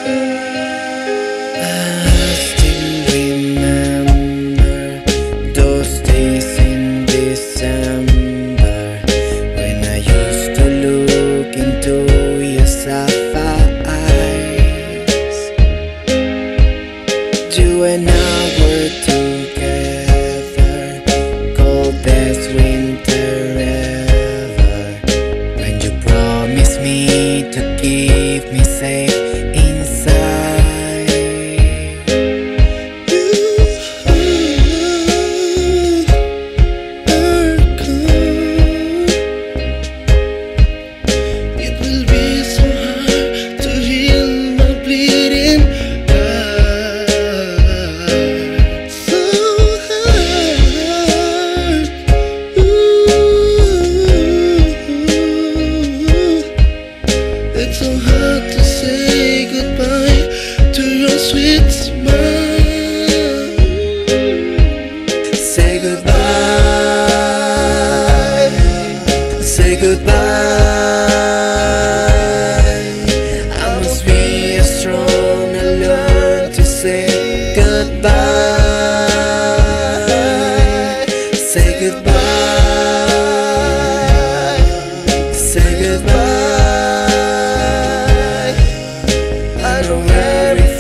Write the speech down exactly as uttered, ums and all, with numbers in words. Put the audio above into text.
I still remember those days in December when I used to look into your sapphire eyes. You and I were together, coldest winter ever, when you promised me to keep me safe inside. You are gone. It will be so hard to heal my bleeding heart. So hard. Ooh. It's so hard to say goodbye to your sweet smile. Say goodbye, say goodbye. I must be strong and learn to say goodbye. Say goodbye, say goodbye. I know very